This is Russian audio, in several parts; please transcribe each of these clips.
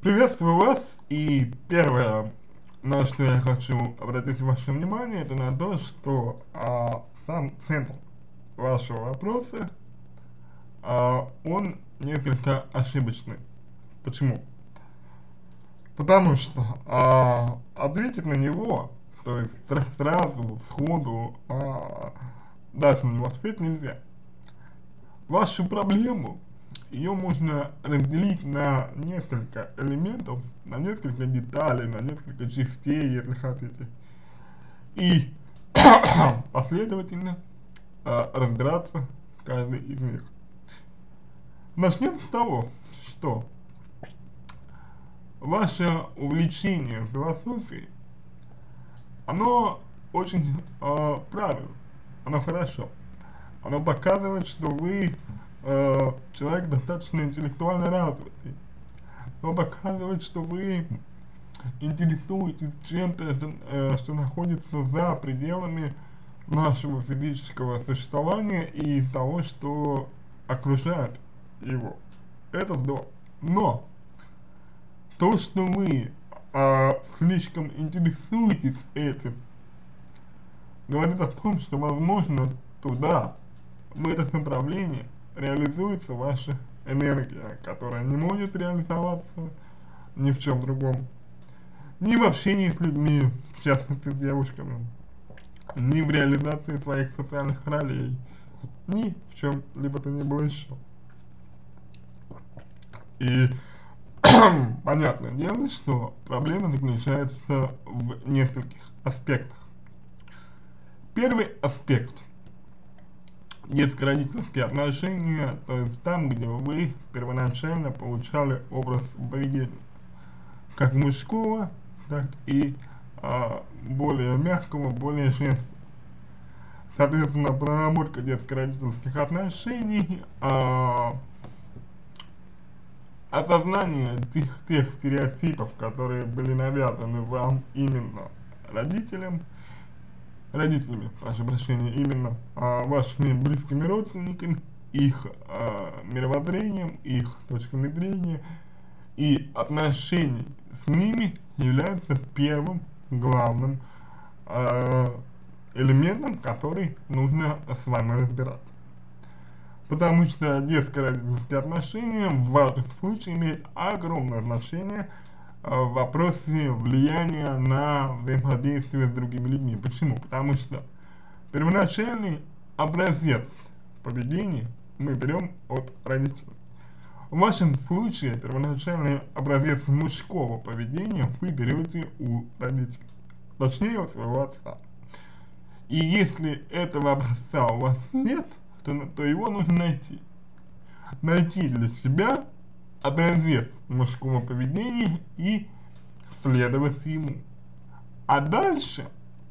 Приветствую вас, и первое, на что я хочу обратить ваше внимание, это на то, что сам центр вашего вопроса, он несколько ошибочный. Почему? Потому что ответить на него, то есть сразу, сходу, дать на него ответ нельзя. Вашу проблему, ее можно разделить на несколько элементов, на несколько деталей, на несколько частей, если хотите. И последовательно разбираться в каждой из них. Начнем с того, что ваше увлечение философией, оно очень правильно, оно хорошо. Оно показывает, что вы человек достаточно интеллектуально развитый. Оно показывает, что вы интересуетесь чем-то, что находится за пределами нашего физического существования и того, что окружает его. Это здорово. Но то, что вы слишком интересуетесь этим, говорит о том, что, возможно, туда, в это направление, реализуется ваша энергия, которая не может реализоваться ни в чем другом. Ни в общении с людьми, в частности с девушками, ни в реализации своих социальных ролей, ни в чем-либо то ни было еще. И понятное дело, что проблема заключается в нескольких аспектах. Первый аспект – детско-родительские отношения, то есть там, где вы первоначально получали образ поведения, как мужского, так и более мягкого, более женского. Соответственно, проработка детско-родительских отношений, осознание тех стереотипов, которые были навязаны вам именно родителями, прошу прощения, именно вашими близкими родственниками, их мировоззрением, их точками зрения и отношений с ними является первым главным элементом, который нужно с вами разбирать. Потому что детско-родительские отношения в вашем случае имеют огромное значение в вопросе влияния на взаимодействие с другими людьми. Почему? Потому что первоначальный образец поведения мы берем от родителей. В вашем случае первоначальный образец мужского поведения вы берете у родителей, точнее у своего отца. И если этого образца у вас нет, то его нужно найти. Найти для себя образец мужского поведения и следовать ему. А дальше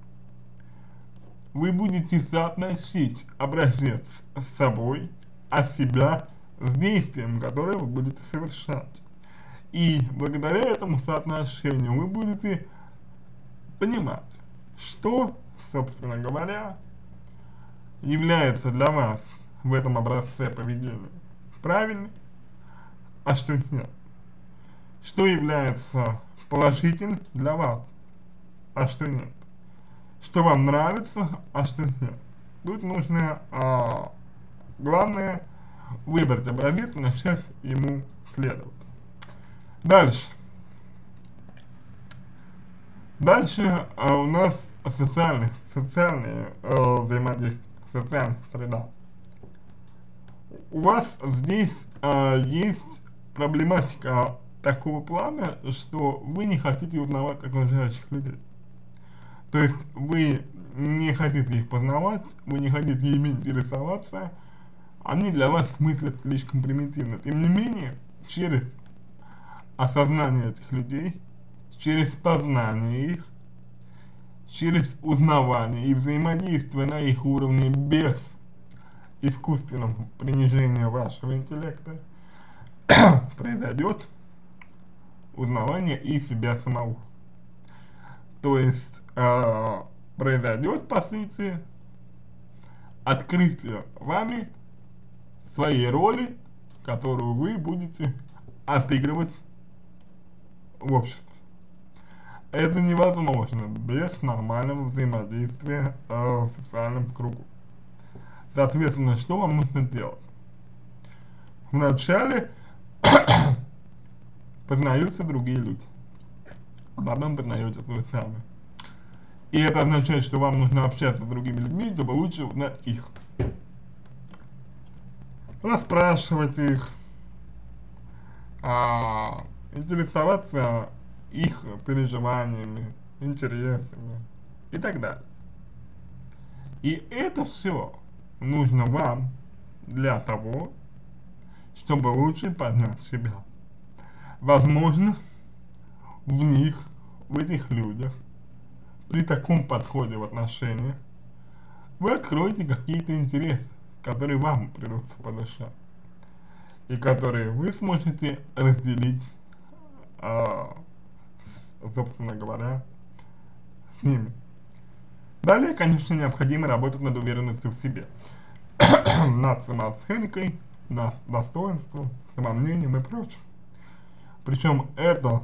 вы будете соотносить образец с собой, а себя с действием, которое вы будете совершать. И благодаря этому соотношению вы будете понимать, что, собственно говоря, является для вас в этом образце поведения правильным, а что нет. Что является положительным для вас, а что нет. Что вам нравится, а что нет. Тут нужно, главное, выбрать образец и начать ему следовать. Дальше. Дальше у нас социальные взаимодействия, социальная среда. У вас здесь есть проблематика такого плана, что вы не хотите узнавать окружающих людей. То есть вы не хотите их познавать, вы не хотите ими интересоваться, они для вас мыслят слишком примитивно. Тем не менее, через осознание этих людей, через познание их, через узнавание и взаимодействие на их уровне без искусственного принижения вашего интеллекта, произойдет узнавание и себя самого. То есть произойдет, по сути, открытие вами своей роли, которую вы будете отыгрывать в обществе. Это невозможно без нормального взаимодействия в социальном кругу. Соответственно, что вам нужно делать? Вначале познаются другие люди, потом познаете вы сами. И это означает, что вам нужно общаться с другими людьми, чтобы лучше узнать их. Расспрашивать их, интересоваться их переживаниями, интересами и так далее. И это все нужно вам для того, чтобы лучше познать себя. Возможно, в этих людях, при таком подходе в отношениях, вы откроете какие-то интересы, которые вам придутся по душе, и которые вы сможете разделить, собственно говоря, с ними. Далее, конечно, необходимо работать над уверенностью в себе, над самооценкой, над достоинством, самомнением и прочим. Причем это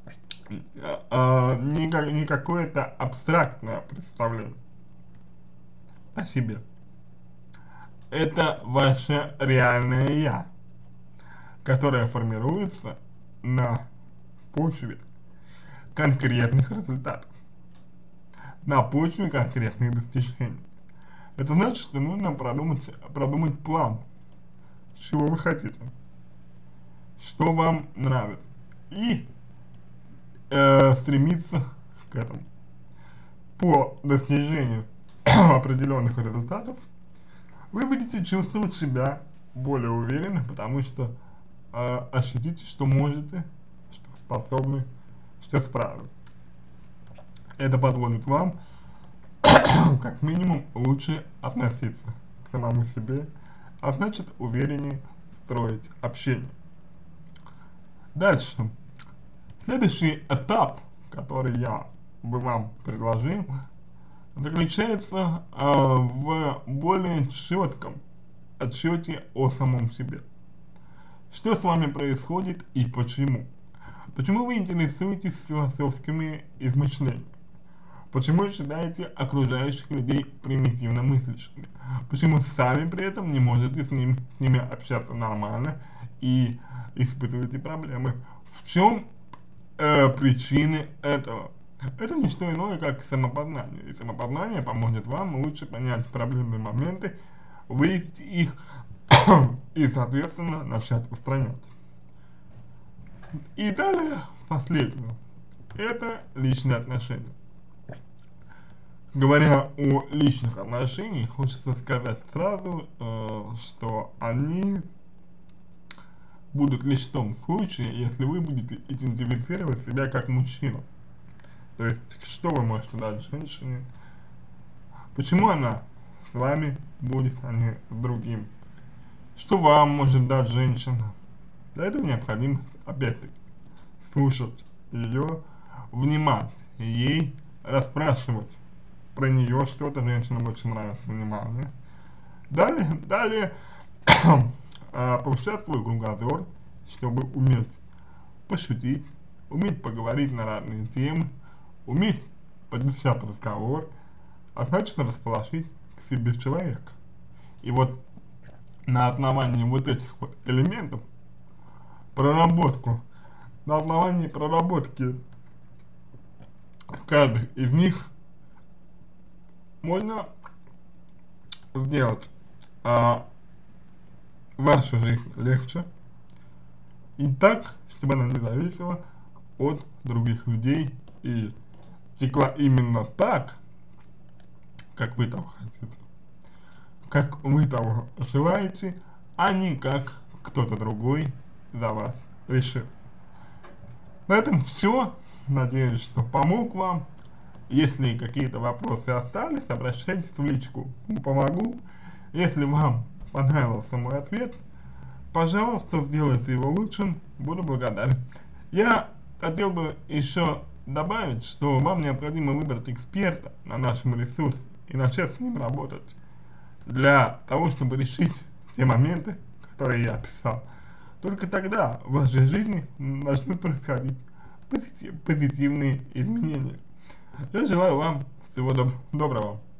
не какое-то абстрактное представление о себе. Это ваше реальное «я», которое формируется на почве конкретных результатов, на почве конкретных достижений. Это значит, что нужно продумать план, чего вы хотите, что вам нравится, и стремиться к этому. По достижению определенных результатов вы будете чувствовать себя более уверенно, потому что ощутите, что можете, что способны, что справитесь. Это позволит вам как минимум лучше относиться к самому себе, а значит увереннее строить общение. Дальше. Следующий этап, который я бы вам предложил, заключается в более четком отчете о самом себе. Что с вами происходит и почему? Почему вы интересуетесь философскими измышлениями? Почему считаете окружающих людей примитивно мыслящими? Почему сами при этом не можете с ними общаться нормально и испытываете проблемы? В чем причины этого? Это не что иное, как самопознание. И самопознание поможет вам лучше понять проблемные моменты, выявить их и, соответственно, начать устранять. И далее, последнее. Это личные отношения. Говоря о личных отношениях, хочется сказать сразу, что они будут лишь в том случае, если вы будете идентифицировать себя как мужчину. То есть, что вы можете дать женщине, почему она с вами будет, а не с другим, что вам может дать женщина. Для этого необходимо, опять-таки, слушать ее, внимать ей, расспрашивать про нее что-то, женщинам очень нравится внимание. Далее повышать свой кругозор, чтобы уметь пошутить, уметь поговорить на разные темы, уметь поддержать разговор, а значит расположить к себе человека. И вот на основании вот этих вот элементов на основании проработки каждый из них можно сделать вашу жизнь легче и так, чтобы она не зависела от других людей и текла именно так, как вы того хотите, как вы того желаете, а не как кто-то другой за вас решил. На этом все. Надеюсь, что помог вам. Если какие-то вопросы остались, обращайтесь в личку, помогу. Если вам понравился мой ответ, пожалуйста, сделайте его лучшим, буду благодарен. Я хотел бы еще добавить, что вам необходимо выбрать эксперта на нашем ресурсе и начать с ним работать для того, чтобы решить те моменты, которые я описал. Только тогда в вашей жизни начнут происходить позитивные изменения. Я желаю вам всего доброго.